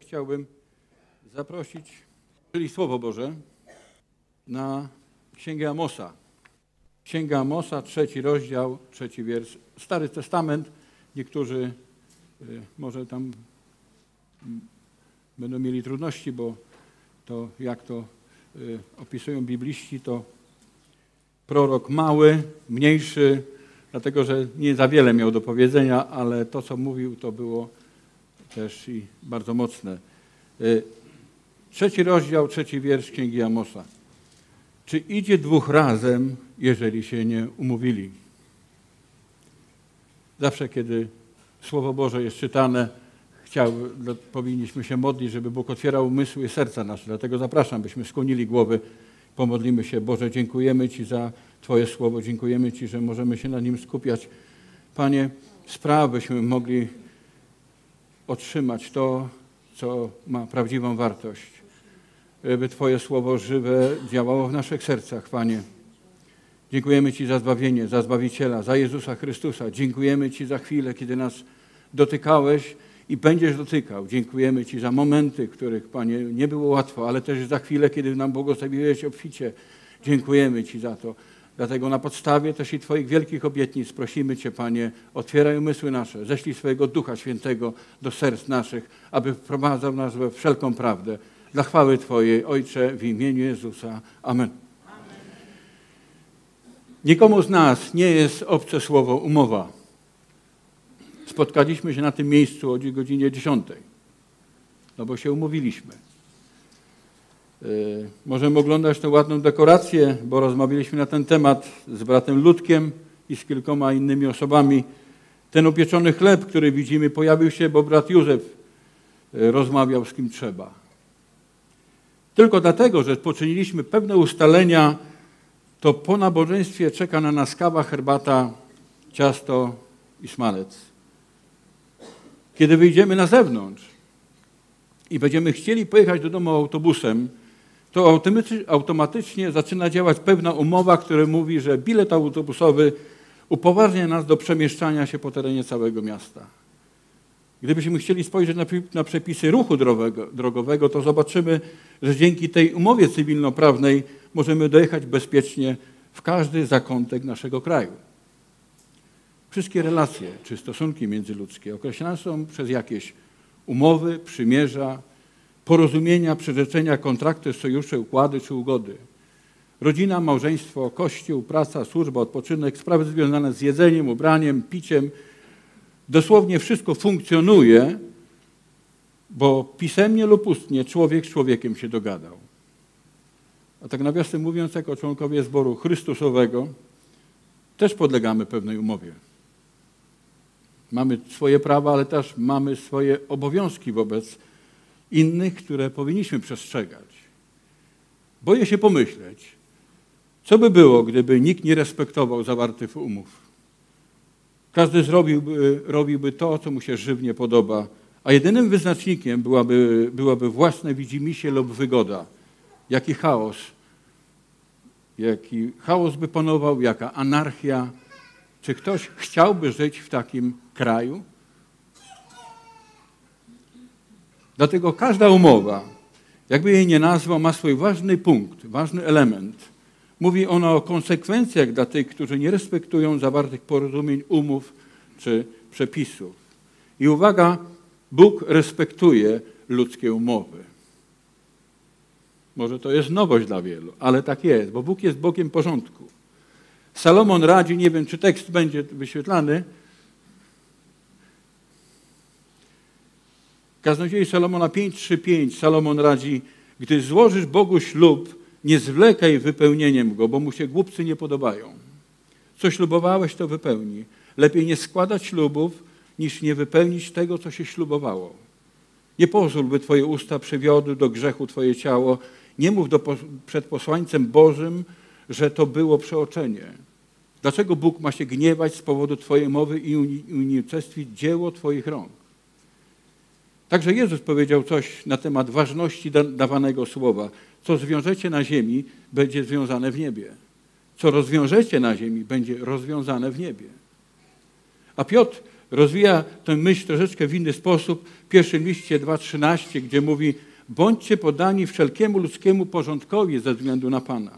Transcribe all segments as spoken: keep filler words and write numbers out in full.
Chciałbym zaprosić, czyli Słowo Boże, na Księgę Amosa. Księga Amosa, trzeci rozdział, trzeci wiersz. Stary Testament, niektórzy y, może tam y, będą mieli trudności, bo to jak to y, opisują bibliści, to prorok mały, mniejszy, dlatego że nie za wiele miał do powiedzenia, ale to, co mówił, to było też i bardzo mocne. Trzeci rozdział, trzeci wiersz Księgi Amosa. Czy idzie dwóch razem, jeżeli się nie umówili? Zawsze, kiedy Słowo Boże jest czytane, chciał, powinniśmy się modlić, żeby Bóg otwierał umysły i serca nasze. Dlatego zapraszam, byśmy skłonili głowy, pomodlimy się. Boże, dziękujemy Ci za Twoje Słowo, dziękujemy Ci, że możemy się na nim skupiać. Panie, spraw, byśmy mogli otrzymać to, co ma prawdziwą wartość. By Twoje Słowo żywe działało w naszych sercach, Panie. Dziękujemy Ci za zbawienie, za Zbawiciela, za Jezusa Chrystusa. Dziękujemy Ci za chwilę, kiedy nas dotykałeś i będziesz dotykał. Dziękujemy Ci za momenty, w których, Panie, nie było łatwo, ale też za chwilę, kiedy nam błogosławiłeś obficie. Dziękujemy Ci za to. Dlatego na podstawie też i Twoich wielkich obietnic prosimy Cię, Panie, otwieraj umysły nasze, ześlij swojego Ducha Świętego do serc naszych, aby wprowadzał nas we wszelką prawdę. Dla chwały Twojej, Ojcze, w imieniu Jezusa. Amen. Amen. Nikomu z nas nie jest obce słowo umowa. Spotkaliśmy się na tym miejscu o godzinie dziesiątej, no bo się umówiliśmy. Yy, możemy oglądać tę ładną dekorację, bo rozmawialiśmy na ten temat z bratem Ludkiem i z kilkoma innymi osobami. Ten upieczony chleb, który widzimy, pojawił się, bo brat Józef yy, rozmawiał z kim trzeba. Tylko dlatego, że poczyniliśmy pewne ustalenia, to po nabożeństwie czeka na nas kawa, herbata, ciasto i smalec. Kiedy wyjdziemy na zewnątrz i będziemy chcieli pojechać do domu autobusem, to automatycznie zaczyna działać pewna umowa, która mówi, że bilet autobusowy upoważnia nas do przemieszczania się po terenie całego miasta. Gdybyśmy chcieli spojrzeć na, na przepisy ruchu drogowego, drogowego, to zobaczymy, że dzięki tej umowie cywilnoprawnej możemy dojechać bezpiecznie w każdy zakątek naszego kraju. Wszystkie relacje czy stosunki międzyludzkie określane są przez jakieś umowy, przymierza, porozumienia, przyrzeczenia, kontrakty, sojusze, układy czy ugody. Rodzina, małżeństwo, kościół, praca, służba, odpoczynek, sprawy związane z jedzeniem, ubraniem, piciem. Dosłownie wszystko funkcjonuje, bo pisemnie lub ustnie człowiek z człowiekiem się dogadał. A tak nawiasem mówiąc, jako członkowie zboru Chrystusowego też podlegamy pewnej umowie. Mamy swoje prawa, ale też mamy swoje obowiązki wobec innych, które powinniśmy przestrzegać. Boję się pomyśleć, co by było, gdyby nikt nie respektował zawartych umów. Każdy zrobiłby, robiłby to, co mu się żywnie podoba, a jedynym wyznacznikiem byłaby, byłaby własne widzimisię lub wygoda. Jaki chaos, jaki chaos by panował, jaka anarchia. Czy ktoś chciałby żyć w takim kraju? Dlatego każda umowa, jakby jej nie nazwał, ma swój ważny punkt, ważny element. Mówi ona o konsekwencjach dla tych, którzy nie respektują zawartych porozumień, umów czy przepisów. I uwaga, Bóg respektuje ludzkie umowy. Może to jest nowość dla wielu, ale tak jest, bo Bóg jest Bogiem porządku. Salomon radzi, nie wiem, czy tekst będzie wyświetlany. Kaznodziei Salomona pięć, trzy, pięć. Salomon radzi, gdy złożysz Bogu ślub, nie zwlekaj wypełnieniem go, bo mu się głupcy nie podobają. Co ślubowałeś, to wypełnij. Lepiej nie składać ślubów, niż nie wypełnić tego, co się ślubowało. Nie pozwól, by Twoje usta przywiodły do grzechu Twoje ciało. Nie mów do, przed posłańcem Bożym, że to było przeoczenie. Dlaczego Bóg ma się gniewać z powodu Twojej mowy i unicestwić dzieło Twoich rąk? Także Jezus powiedział coś na temat ważności dawanego słowa. Co zwiążecie na ziemi, będzie związane w niebie. Co rozwiążecie na ziemi, będzie rozwiązane w niebie. A Piotr rozwija tę myśl troszeczkę w inny sposób w pierwszym liście dwa trzynaście, gdzie mówi: bądźcie poddani wszelkiemu ludzkiemu porządkowi ze względu na Pana.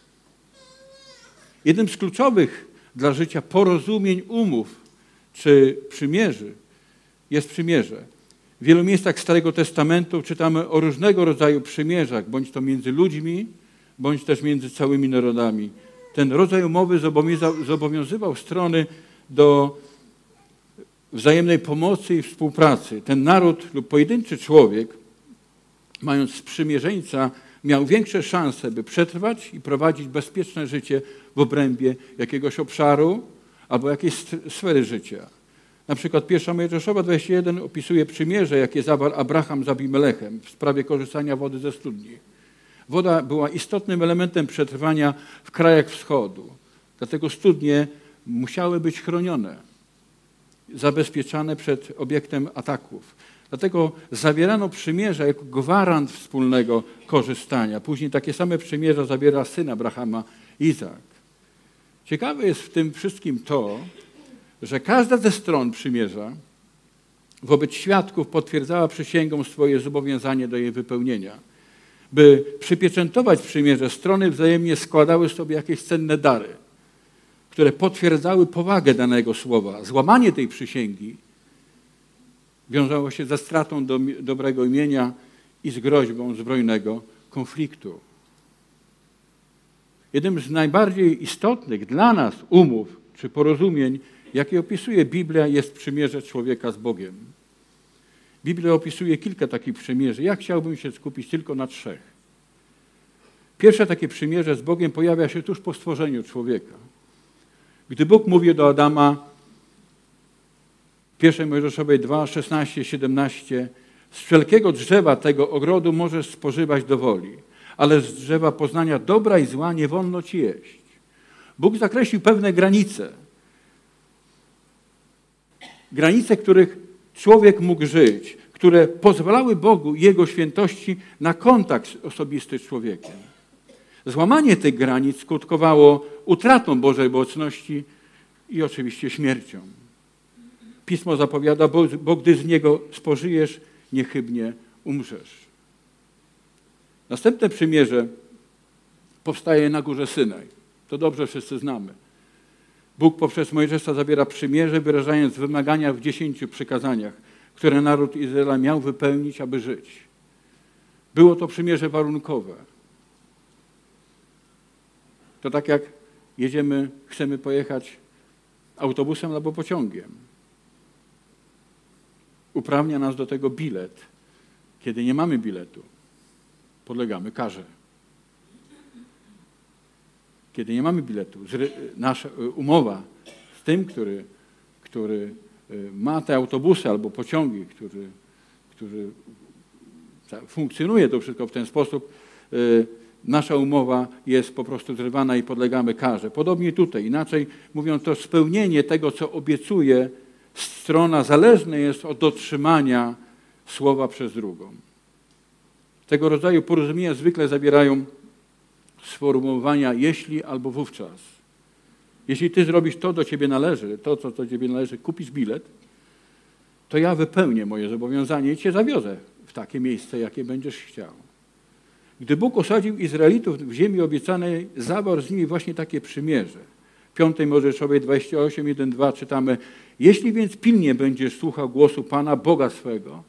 Jednym z kluczowych dla życia porozumień, umów czy przymierzy jest przymierze. W wielu miejscach Starego Testamentu czytamy o różnego rodzaju przymierzach, bądź to między ludźmi, bądź też między całymi narodami. Ten rodzaj umowy zobowiązywał strony do wzajemnej pomocy i współpracy. Ten naród lub pojedynczy człowiek, mając sprzymierzeńca, miał większe szanse, by przetrwać i prowadzić bezpieczne życie w obrębie jakiegoś obszaru albo jakiejś sfery życia. Na przykład pierwsza Mojżeszowa dwadzieścia jeden opisuje przymierze, jakie zawarł Abraham z Abimelechem w sprawie korzystania wody ze studni. Woda była istotnym elementem przetrwania w krajach wschodu. Dlatego studnie musiały być chronione, zabezpieczane przed obiektem ataków. Dlatego zawierano przymierza jako gwarant wspólnego korzystania. Później takie same przymierza zawiera syn Abrahama, Izak. Ciekawe jest w tym wszystkim to, że każda ze stron przymierza wobec świadków potwierdzała przysięgą swoje zobowiązanie do jej wypełnienia. By przypieczętować przymierze, strony wzajemnie składały sobie jakieś cenne dary, które potwierdzały powagę danego słowa. Złamanie tej przysięgi wiązało się ze stratą do, dobrego imienia i z groźbą zbrojnego konfliktu. Jednym z najbardziej istotnych dla nas umów czy porozumień, jakie opisuje Biblia, jest przymierze człowieka z Bogiem. Biblia opisuje kilka takich przymierzy. Ja chciałbym się skupić tylko na trzech. Pierwsze takie przymierze z Bogiem pojawia się tuż po stworzeniu człowieka. Gdy Bóg mówi do Adama, pierwszej Mojżeszowej dwa, szesnaście, siedemnaście, z wszelkiego drzewa tego ogrodu możesz spożywać do woli, ale z drzewa poznania dobra i zła nie wolno ci jeść. Bóg zakreślił pewne granice. Granice, których człowiek mógł żyć, które pozwalały Bogu i Jego świętości na kontakt osobisty z człowiekiem. Złamanie tych granic skutkowało utratą Bożej obecności i oczywiście śmiercią. Pismo zapowiada, bo, bo gdy z niego spożyjesz, niechybnie umrzesz. Następne przymierze powstaje na górze Synaj. To dobrze wszyscy znamy. Bóg poprzez Mojżesza zawiera przymierze, wyrażając wymagania w dziesięciu przykazaniach, które naród Izraela miał wypełnić, aby żyć. Było to przymierze warunkowe. To tak jak jedziemy, chcemy pojechać autobusem albo pociągiem. Uprawnia nas do tego bilet. Kiedy nie mamy biletu, podlegamy karze. Kiedy nie mamy biletu, nasza umowa z tym, który, który ma te autobusy albo pociągi, który, który funkcjonuje to wszystko w ten sposób, nasza umowa jest po prostu zrywana i podlegamy karze. Podobnie tutaj. Inaczej mówiąc, to spełnienie tego, co obiecuje strona, zależne jest od dotrzymania słowa przez drugą. Tego rodzaju porozumienia zwykle zawierają sformułowania jeśli albo wówczas. Jeśli ty zrobisz to, do ciebie należy, to, co do ciebie należy, kupisz bilet, to ja wypełnię moje zobowiązanie i cię zawiozę w takie miejsce, jakie będziesz chciał. Gdy Bóg osadził Izraelitów w ziemi obiecanej, zawarł z nimi właśnie takie przymierze. W piątej Mojżeszowej dwadzieścia osiem, jeden, dwa czytamy: jeśli więc pilnie będziesz słuchał głosu Pana, Boga swego,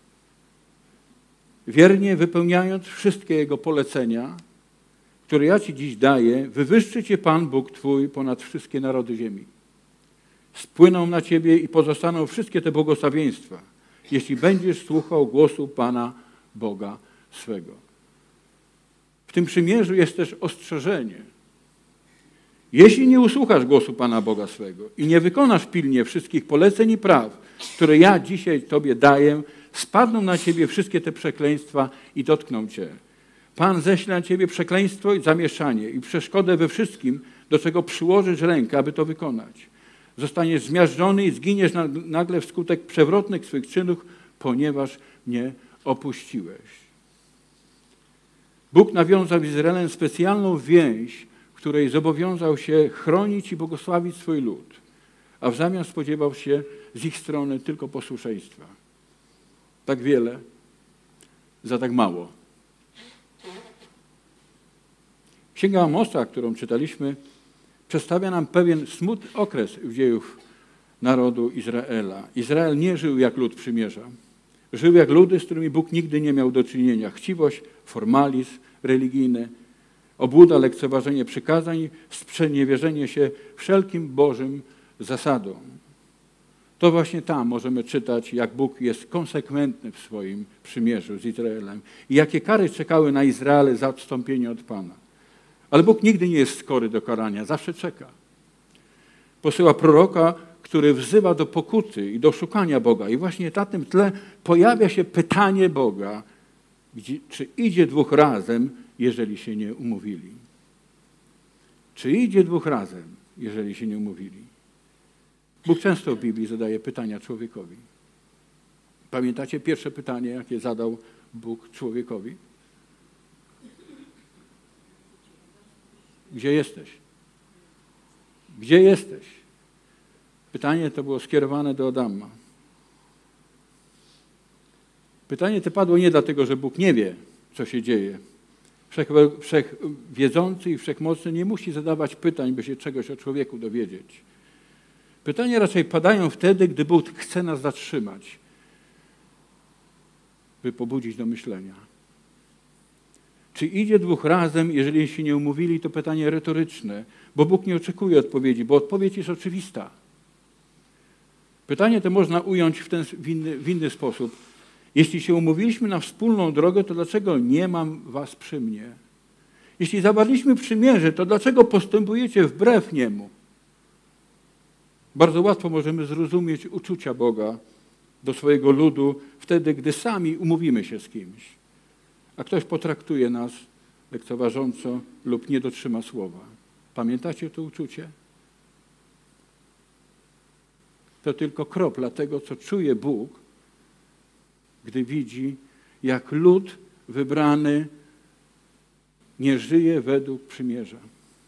wiernie wypełniając wszystkie Jego polecenia, które ja ci dziś daję, wywyższy cię Pan, Bóg twój, ponad wszystkie narody ziemi. Spłyną na ciebie i pozostaną wszystkie te błogosławieństwa, jeśli będziesz słuchał głosu Pana, Boga swego. W tym przymierzu jest też ostrzeżenie. Jeśli nie usłuchasz głosu Pana Boga swego i nie wykonasz pilnie wszystkich poleceń i praw, które ja dzisiaj tobie daję, spadną na ciebie wszystkie te przekleństwa i dotkną cię. Pan ześle na ciebie przekleństwo i zamieszanie i przeszkodę we wszystkim, do czego przyłożysz rękę, aby to wykonać. Zostaniesz zmiażdżony i zginiesz nagle wskutek przewrotnych swych czynów, ponieważ mnie opuściłeś. Bóg nawiązał z Izraelem specjalną więź, w której zobowiązał się chronić i błogosławić swój lud. a w zamian spodziewał się z ich strony tylko posłuszeństwa. Tak wiele za tak mało. Księga Amosa, którą czytaliśmy, przedstawia nam pewien smutny okres w dziejów narodu Izraela. Izrael nie żył jak lud przymierza. Żył jak ludy, z którymi Bóg nigdy nie miał do czynienia. Chciwość, formalizm religijny, obłuda, lekceważenie przykazań, sprzeniewierzenie się wszelkim Bożym zasadom. To właśnie tam możemy czytać, jak Bóg jest konsekwentny w swoim przymierzu z Izraelem i jakie kary czekały na Izrael za odstąpienie od Pana. Ale Bóg nigdy nie jest skory do karania, zawsze czeka. Posyła proroka, który wzywa do pokuty i do szukania Boga. I właśnie na tym tle pojawia się pytanie Boga, gdzie, czy idzie dwóch razem, jeżeli się nie umówili. Czy idzie dwóch razem, jeżeli się nie umówili? Bóg często w Biblii zadaje pytania człowiekowi. Pamiętacie pierwsze pytanie, jakie zadał Bóg człowiekowi? Gdzie jesteś? Gdzie jesteś? Pytanie to było skierowane do Adama. Pytanie to padło nie dlatego, że Bóg nie wie, co się dzieje. Wszechwiedzący i wszechmocny nie musi zadawać pytań, by się czegoś o człowieku dowiedzieć. Pytania raczej padają wtedy, gdy Bóg chce nas zatrzymać, by pobudzić do myślenia. Czy idzie dwóch razem, jeżeli się nie umówili, to pytanie retoryczne, bo Bóg nie oczekuje odpowiedzi, bo odpowiedź jest oczywista. Pytanie to można ująć w, ten, w, inny, w inny sposób. Jeśli się umówiliśmy na wspólną drogę, to dlaczego nie mam was przy mnie? Jeśli zawarliśmy przymierze, to dlaczego postępujecie wbrew niemu? Bardzo łatwo możemy zrozumieć uczucia Boga do swojego ludu wtedy, gdy sami umówimy się z kimś, a ktoś potraktuje nas lekceważąco lub nie dotrzyma słowa. Pamiętacie to uczucie? To tylko kropla tego, co czuje Bóg, gdy widzi, jak lud wybrany nie żyje według przymierza.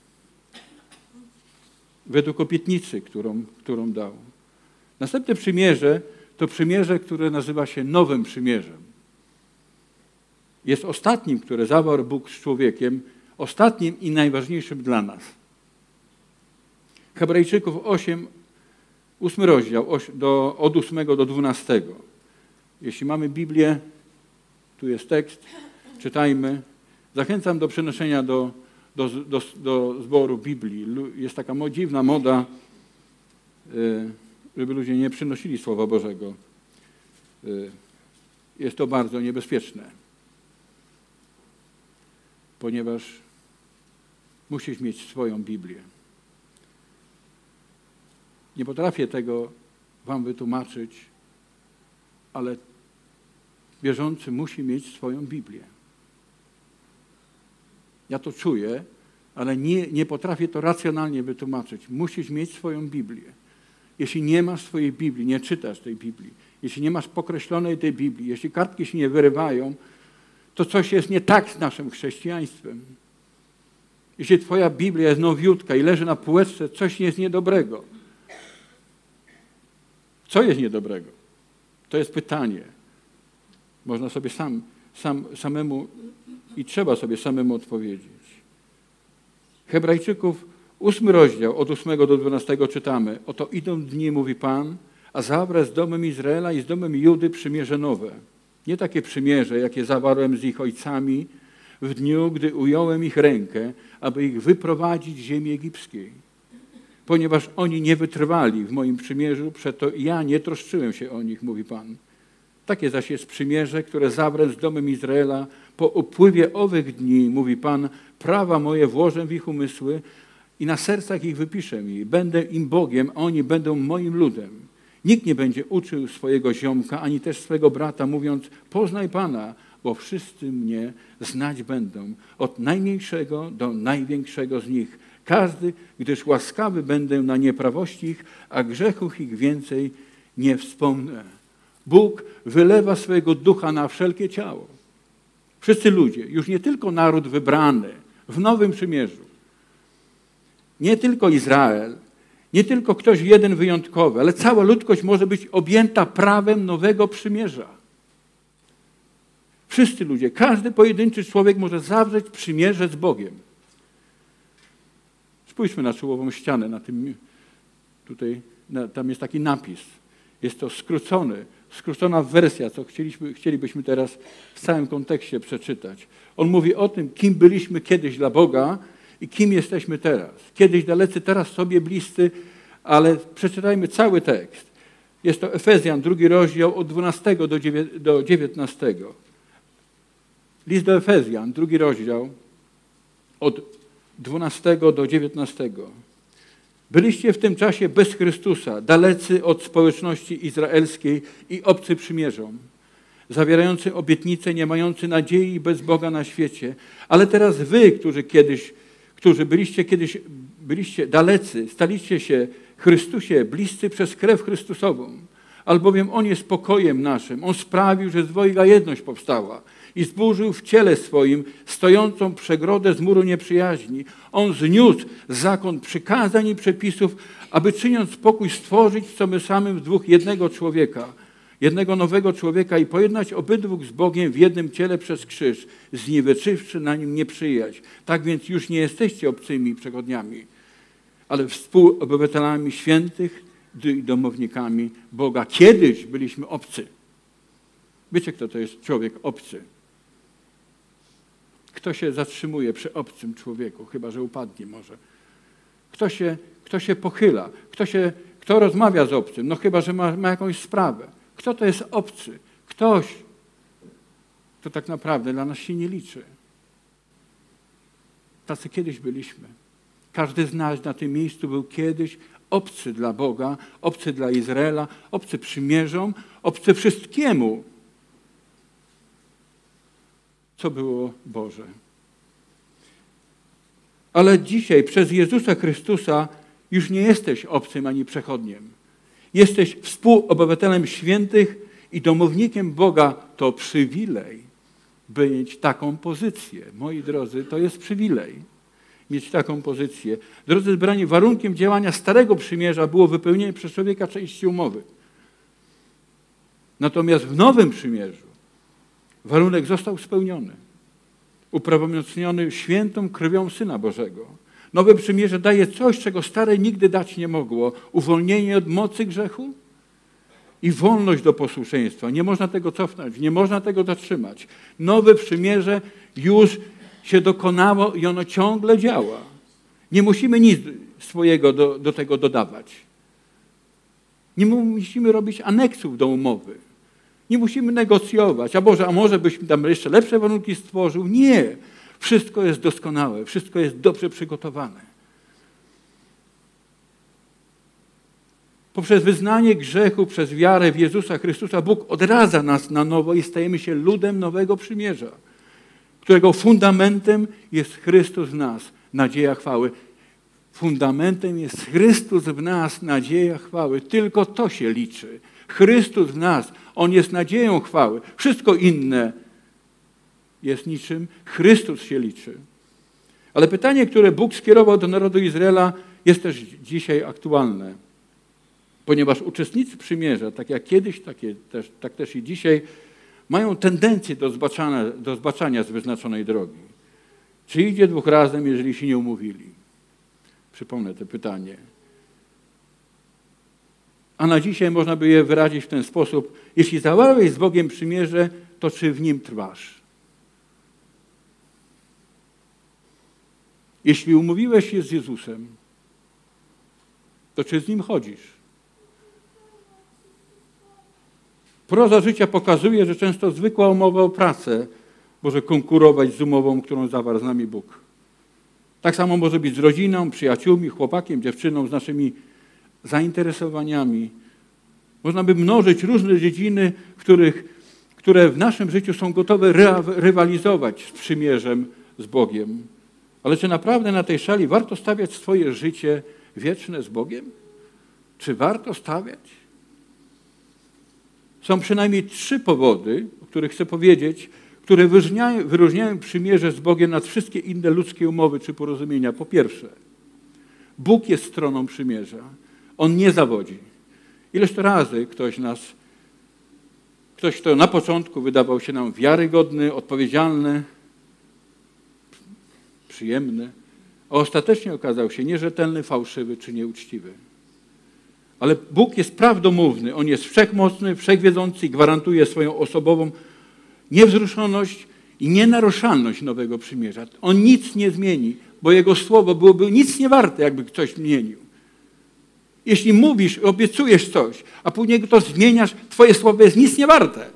Według obietnicy, którą, którą dał. Następne przymierze to przymierze, które nazywa się Nowym Przymierzem. Jest ostatnim, które zawarł Bóg z człowiekiem, ostatnim i najważniejszym dla nas. Hebrajczyków osiem, ósmy rozdział, do, od ósmego do dwunastego. Jeśli mamy Biblię, tu jest tekst, czytajmy. Zachęcam do przenoszenia do, do, do, do zboru Biblii. Jest taka dziwna moda, żeby ludzie nie przynosili Słowa Bożego. Jest to bardzo niebezpieczne, ponieważ musisz mieć swoją Biblię. Nie potrafię tego wam wytłumaczyć, ale wierzący musi mieć swoją Biblię. Ja to czuję, ale nie, nie potrafię to racjonalnie wytłumaczyć. Musisz mieć swoją Biblię. Jeśli nie masz swojej Biblii, nie czytasz tej Biblii, jeśli nie masz pokreślonej tej Biblii, jeśli kartki się nie wyrywają, to coś jest nie tak z naszym chrześcijaństwem. Jeśli twoja Biblia jest nowiutka i leży na półeczce, coś jest niedobrego. Co jest niedobrego? To jest pytanie. Można sobie sam, sam, samemu i trzeba sobie samemu odpowiedzieć. Hebrajczyków, ósmy rozdział, od ósmego do dwunastego czytamy. Oto idą dni, mówi Pan, a zawrę z domem Izraela i z domem Judy przymierze nowe. Nie takie przymierze, jakie zawarłem z ich ojcami w dniu, gdy ująłem ich rękę, aby ich wyprowadzić z ziemi egipskiej. Ponieważ oni nie wytrwali w moim przymierzu, przeto ja nie troszczyłem się o nich, mówi Pan. Takie zaś jest przymierze, które zawrę z domem Izraela po upływie owych dni, mówi Pan, prawa moje włożę w ich umysły i na sercach ich wypiszę mi. Będę im Bogiem, a oni będą moim ludem. Nikt nie będzie uczył swojego ziomka, ani też swego brata, mówiąc, poznaj Pana, bo wszyscy mnie znać będą, od najmniejszego do największego z nich. Każdy, gdyż łaskawy będę na nieprawości ich, a grzechów ich więcej nie wspomnę. Bóg wylewa swojego ducha na wszelkie ciało. Wszyscy ludzie, już nie tylko naród wybrany w Nowym Przymierzu, nie tylko Izrael, Nie tylko ktoś jeden wyjątkowy, ale cała ludzkość może być objęta prawem nowego przymierza. Wszyscy ludzie, każdy pojedynczy człowiek może zawrzeć przymierze z Bogiem. Spójrzmy na czołową ścianę, na tym, tutaj, na, tam jest taki napis. Jest to skrócony, skrócona wersja, co chcieliśmy, chcielibyśmy teraz w całym kontekście przeczytać. On mówi o tym, kim byliśmy kiedyś dla Boga i kim jesteśmy teraz. Kiedyś dalecy, teraz sobie bliscy, ale przeczytajmy cały tekst. Jest to Efezjan, drugi rozdział od dwunastego do dziewiętnastego. List do Efezjan, drugi rozdział od dwunastego do dziewiętnastego. Byliście w tym czasie bez Chrystusa, dalecy od społeczności izraelskiej i obcy przymierzom, zawierający obietnice, nie mający nadziei i bez Boga na świecie. Ale teraz wy, którzy kiedyś, którzy byliście kiedyś byliście dalecy, staliście się Chrystusie bliscy przez krew Chrystusową, albowiem On jest pokojem naszym. On sprawił, że z dwojga jedność powstała i zburzył w ciele swoim stojącą przegrodę z muru nieprzyjaźni. On zniósł zakon przykazań i przepisów, aby czyniąc pokój stworzyć w sobie samym w dwóch jednego człowieka, jednego nowego człowieka i pojednać obydwóch z Bogiem w jednym ciele przez krzyż, zniweczywszy na nim nieprzyjaźń. Tak więc już nie jesteście obcymi przechodniami, ale współobywatelami świętych i domownikami Boga. Kiedyś byliśmy obcy. Wiecie, kto to jest człowiek obcy? Kto się zatrzymuje przy obcym człowieku, chyba że upadnie może. Kto się, kto się pochyla? Kto, się, kto rozmawia z obcym? No chyba że ma, ma jakąś sprawę. Kto to jest obcy? Ktoś, kto tak naprawdę dla nas się nie liczy. Tacy kiedyś byliśmy. Każdy z nas na tym miejscu był kiedyś obcy dla Boga, obcy dla Izraela, obcy przymierzom, obcy wszystkiemu, co było Boże. Ale dzisiaj przez Jezusa Chrystusa już nie jesteś obcym ani przechodniem. Jesteś współobywatelem świętych i domownikiem Boga. To przywilej mieć taką pozycję. Moi drodzy, to jest przywilej mieć taką pozycję. Drodzy zbrani, warunkiem działania Starego Przymierza było wypełnienie przez człowieka części umowy. Natomiast w Nowym Przymierzu warunek został spełniony. Uprawomocniony świętą krwią Syna Bożego. Nowe Przymierze daje coś, czego Stare nigdy dać nie mogło. Uwolnienie od mocy grzechu i wolność do posłuszeństwa. Nie można tego cofnąć, nie można tego zatrzymać. Nowe Przymierze już się dokonało i ono ciągle działa. Nie musimy nic swojego do, do tego dodawać. Nie musimy robić aneksów do umowy. Nie musimy negocjować. A Boże, a może byśmy tam jeszcze lepsze warunki stworzył? Nie. Wszystko jest doskonałe. Wszystko jest dobrze przygotowane. Poprzez wyznanie grzechu, przez wiarę w Jezusa Chrystusa Bóg odradza nas na nowo i stajemy się ludem nowego przymierza, którego fundamentem jest Chrystus w nas, nadzieja chwały. Fundamentem jest Chrystus w nas, nadzieja chwały. Tylko to się liczy. Chrystus w nas, On jest nadzieją chwały. Wszystko inne jest niczym. Chrystus się liczy. Ale pytanie, które Bóg skierował do narodu Izraela, jest też dzisiaj aktualne. Ponieważ uczestnicy przymierza, tak jak kiedyś, tak, też, tak też i dzisiaj, mają tendencję do zbaczania, do zbaczania z wyznaczonej drogi. Czy idzie dwóch razem, jeżeli się nie umówili? Przypomnę to pytanie. A na dzisiaj można by je wyrazić w ten sposób. Jeśli zawarłeś z Bogiem przymierze, to czy w nim trwasz? Jeśli umówiłeś się z Jezusem, to czy z Nim chodzisz? Proza życia pokazuje, że często zwykła umowa o pracę może konkurować z umową, którą zawarł z nami Bóg. Tak samo może być z rodziną, przyjaciółmi, chłopakiem, dziewczyną, z naszymi zainteresowaniami. Można by mnożyć różne dziedziny, w których, które w naszym życiu są gotowe rywalizować z przymierzem z Bogiem. Ale czy naprawdę na tej szali warto stawiać swoje życie wieczne z Bogiem? Czy warto stawiać? Są przynajmniej trzy powody, o których chcę powiedzieć, które wyróżniają, wyróżniają przymierze z Bogiem nad wszystkie inne ludzkie umowy czy porozumienia. Po pierwsze, Bóg jest stroną przymierza. On nie zawodzi. Ileż to razy ktoś nas, ktoś, kto na początku wydawał się nam wiarygodny, odpowiedzialny, przyjemny, a ostatecznie okazał się nierzetelny, fałszywy czy nieuczciwy. Ale Bóg jest prawdomówny. On jest wszechmocny, wszechwiedzący i gwarantuje swoją osobową niewzruszoność i nienaruszalność nowego przymierza. On nic nie zmieni, bo Jego słowo byłoby nic nie warte, jakby ktoś zmienił. Jeśli mówisz, obiecujesz coś, a później to zmieniasz, Twoje słowo jest nic nie warte.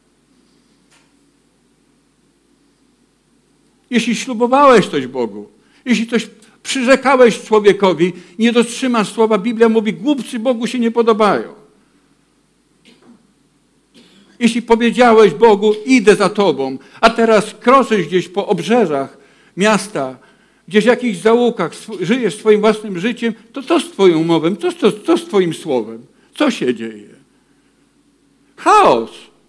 Jeśli ślubowałeś coś Bogu, jeśli coś przyrzekałeś człowiekowi, nie dotrzymasz słowa, Biblia mówi, głupcy Bogu się nie podobają. Jeśli powiedziałeś Bogu, idę za Tobą, a teraz kroczysz gdzieś po obrzeżach miasta, gdzieś w jakichś zaułkach, żyjesz swoim własnym życiem, to co z Twoją umową, co, co, co z Twoim słowem? Co się dzieje? Chaos.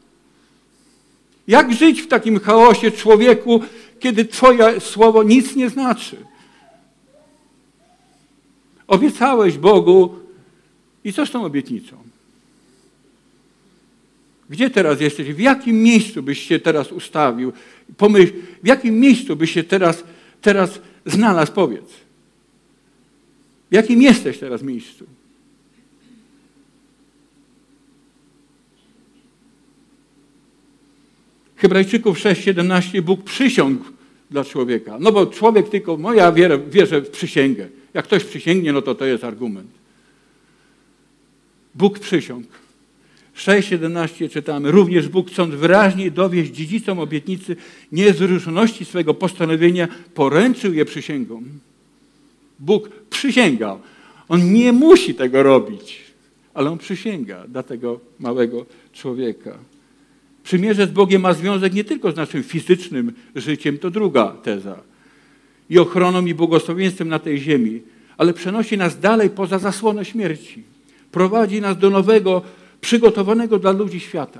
Jak żyć w takim chaosie człowieku, kiedy Twoje słowo nic nie znaczy? Obiecałeś Bogu i co z tą obietnicą? Gdzie teraz jesteś? W jakim miejscu byś się teraz ustawił? Pomyśl, w jakim miejscu byś się teraz, teraz znalazł? Powiedz. W jakim jesteś teraz miejscu? Hebrajczyków sześć siedemnaście Bóg przysiągł dla człowieka. No bo człowiek tylko, no ja wierzę, wierzę w przysięgę. Jak ktoś przysięgnie, no to to jest argument. Bóg przysiągł. sześć siedemnaście czytamy. Również Bóg, chcąc wyraźnie dowieść dziedzicom obietnicy niewzruszoności swego postanowienia, poręczył je przysięgą. Bóg przysięgał. On nie musi tego robić, ale on przysięga dla tego małego człowieka. Przymierze z Bogiem ma związek nie tylko z naszym fizycznym życiem, to druga teza, i ochroną i błogosławieństwem na tej ziemi, ale przenosi nas dalej poza zasłonę śmierci. Prowadzi nas do nowego, przygotowanego dla ludzi świata.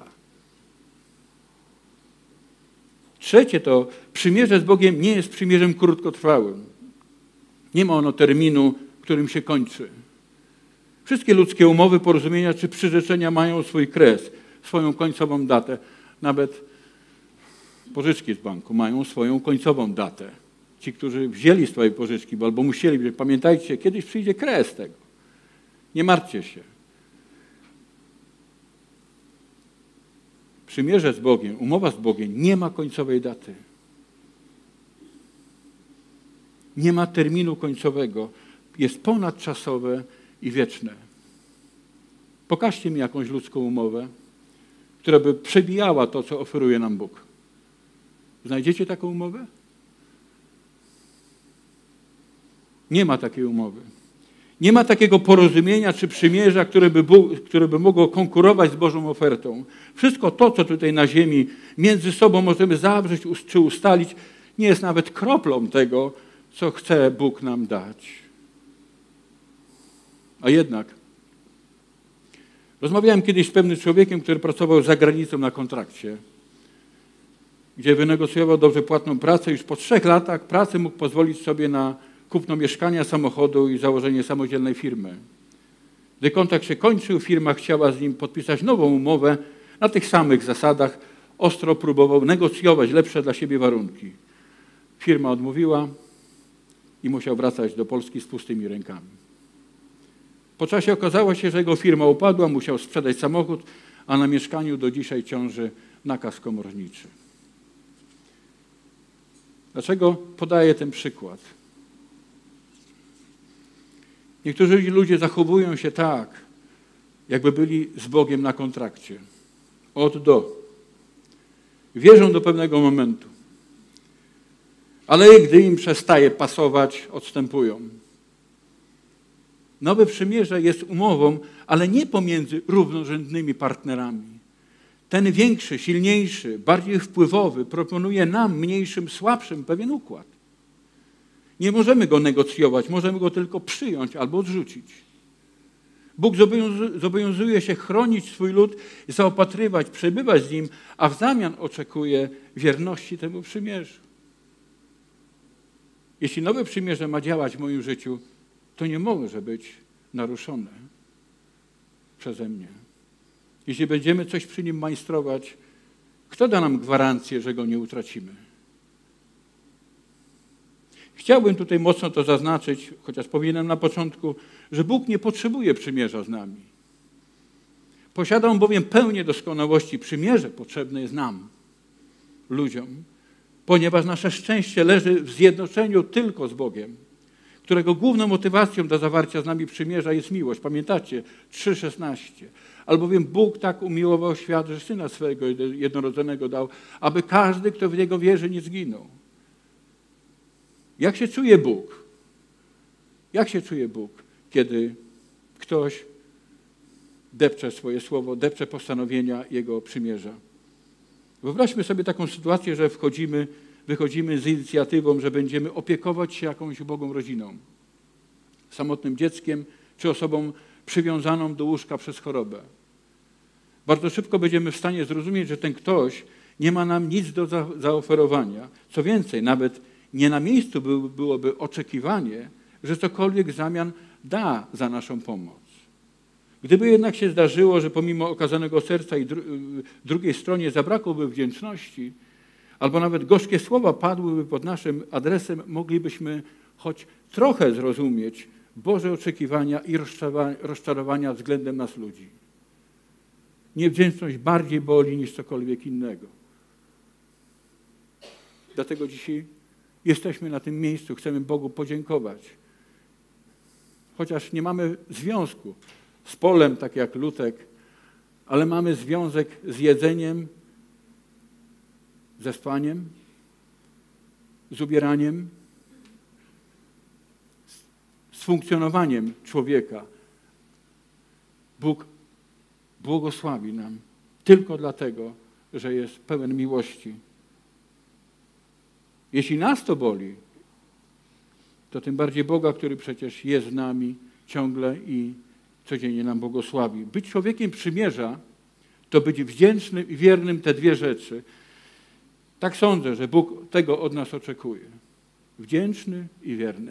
Trzecie to przymierze z Bogiem nie jest przymierzem krótkotrwałym. Nie ma ono terminu, którym się kończy. Wszystkie ludzkie umowy, porozumienia czy przyrzeczenia mają swój kres, swoją końcową datę. Nawet pożyczki z banku mają swoją końcową datę. Ci, którzy wzięli swoje pożyczki, albo musieli, pamiętajcie, kiedyś przyjdzie kres tego. Nie martwcie się. Przymierze z Bogiem, umowa z Bogiem nie ma końcowej daty. Nie ma terminu końcowego. Jest ponadczasowe i wieczne. Pokażcie mi jakąś ludzką umowę, która by przebijała to, co oferuje nam Bóg. Znajdziecie taką umowę? Nie ma takiej umowy. Nie ma takiego porozumienia czy przymierza, które by, Bóg, które by mogło konkurować z Bożą ofertą. Wszystko to, co tutaj na ziemi między sobą możemy zawrzeć czy ustalić, nie jest nawet kroplą tego, co chce Bóg nam dać. A jednak rozmawiałem kiedyś z pewnym człowiekiem, który pracował za granicą na kontrakcie, gdzie wynegocjował dobrze płatną pracę. Już po trzech latach pracy mógł pozwolić sobie na kupno mieszkania, samochodu i założenie samodzielnej firmy. Gdy kontrakt się kończył, firma chciała z nim podpisać nową umowę na tych samych zasadach. Ostro próbował negocjować lepsze dla siebie warunki. Firma odmówiła i musiał wracać do Polski z pustymi rękami. Po czasie okazało się, że jego firma upadła, musiał sprzedać samochód, a na mieszkaniu do dzisiaj ciąży nakaz komorniczy. Dlaczego podaję ten przykład? Niektórzy ludzie zachowują się tak, jakby byli z Bogiem na kontrakcie. Od do. Wierzą do pewnego momentu. Ale gdy im przestaje pasować, odstępują. Nowe przymierze jest umową, ale nie pomiędzy równorzędnymi partnerami. Ten większy, silniejszy, bardziej wpływowy proponuje nam, mniejszym, słabszym, pewien układ. Nie możemy go negocjować, możemy go tylko przyjąć albo odrzucić. Bóg zobowiązuje się chronić swój lud, zaopatrywać, przebywać z nim, a w zamian oczekuje wierności temu przymierzu. Jeśli nowe przymierze ma działać w moim życiu, to nie może być naruszone przeze mnie. Jeśli będziemy coś przy nim majstrować, kto da nam gwarancję, że go nie utracimy? Chciałbym tutaj mocno to zaznaczyć, chociaż powinienem na początku, że Bóg nie potrzebuje przymierza z nami. Posiada on bowiem pełnię doskonałości. Przymierze potrzebne jest nam, ludziom, ponieważ nasze szczęście leży w zjednoczeniu tylko z Bogiem, którego główną motywacją do zawarcia z nami przymierza jest miłość. Pamiętacie? trzy szesnaście. Albowiem Bóg tak umiłował świat, że Syna swego jednorodzonego dał, aby każdy, kto w Niego wierzy, nie zginął. Jak się czuje Bóg? Jak się czuje Bóg, kiedy ktoś depcze swoje słowo, depcze postanowienia Jego przymierza? Wyobraźmy sobie taką sytuację, że wchodzimy, wychodzimy z inicjatywą, że będziemy opiekować się jakąś ubogą rodziną, samotnym dzieckiem czy osobą przywiązaną do łóżka przez chorobę. Bardzo szybko będziemy w stanie zrozumieć, że ten ktoś nie ma nam nic do za zaoferowania. Co więcej, nawet nie na miejscu by, byłoby oczekiwanie, że cokolwiek w zamian da za naszą pomoc. Gdyby jednak się zdarzyło, że pomimo okazanego serca i dru drugiej stronie zabrakłoby wdzięczności, albo nawet gorzkie słowa padłyby pod naszym adresem, moglibyśmy choć trochę zrozumieć Boże oczekiwania i rozczarowania względem nas ludzi. Niewdzięczność bardziej boli niż cokolwiek innego. Dlatego dzisiaj jesteśmy na tym miejscu, chcemy Bogu podziękować. Chociaż nie mamy związku z polem, tak jak Lutek, ale mamy związek z jedzeniem, ze spaniem, z ubieraniem, z funkcjonowaniem człowieka. Bóg błogosławi nam tylko dlatego, że jest pełen miłości. Jeśli nas to boli, to tym bardziej Boga, który przecież jest z nami ciągle i codziennie nam błogosławi. Być człowiekiem przymierza to być wdzięcznym i wiernym, te dwie rzeczy. Tak sądzę, że Bóg tego od nas oczekuje. Wdzięczny i wierny.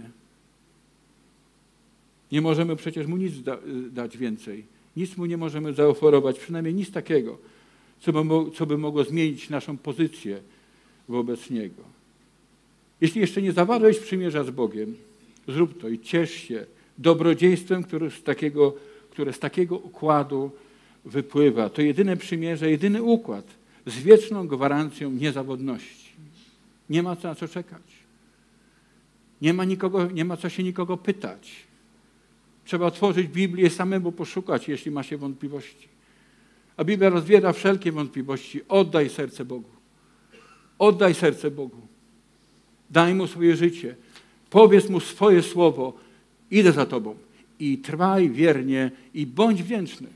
Nie możemy przecież Mu nic da, dać więcej. Nic Mu nie możemy zaoferować, przynajmniej nic takiego, co by, co by mogło zmienić naszą pozycję wobec Niego. Jeśli jeszcze nie zawarłeś przymierza z Bogiem, zrób to i ciesz się dobrodziejstwem, które z takiego, które z takiego układu wypływa. To jedyne przymierze, jedyny układ z wieczną gwarancją niezawodności. Nie ma na co czekać. Nie ma, nikogo, nie ma co się nikogo pytać. Trzeba otworzyć Biblię, samemu poszukać, jeśli ma się wątpliwości. A Biblia rozwiera wszelkie wątpliwości. Oddaj serce Bogu. Oddaj serce Bogu. Daj Mu swoje życie. Powiedz Mu swoje słowo. Idę za Tobą. I trwaj wiernie i bądź wdzięczny.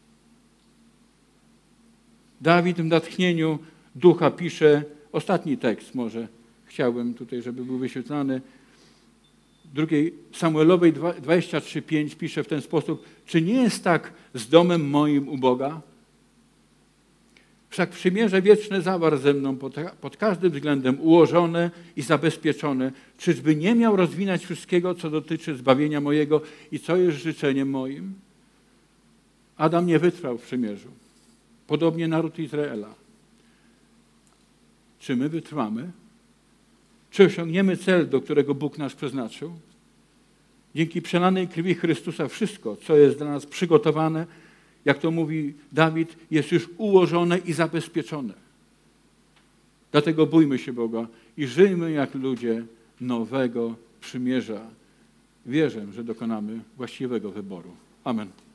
Dawid w natchnieniu ducha pisze, ostatni tekst może chciałbym tutaj, żeby był wyświetlany. Drugiej Samuelowej dwadzieścia trzy pięć pisze w ten sposób: czy nie jest tak z domem moim u Boga? Wszak przymierze wieczne zawarł ze mną pod, pod każdym względem ułożone i zabezpieczone. Czyżby nie miał rozwinąć wszystkiego, co dotyczy zbawienia mojego i co jest życzeniem moim? Adam nie wytrwał w przymierzu. Podobnie naród Izraela. Czy my wytrwamy? Czy osiągniemy cel, do którego Bóg nas przeznaczył? Dzięki przelanej krwi Chrystusa wszystko, co jest dla nas przygotowane, jak to mówi Dawid, jest już ułożone i zabezpieczone. Dlatego bójmy się Boga i żyjmy jak ludzie nowego przymierza. Wierzę, że dokonamy właściwego wyboru. Amen.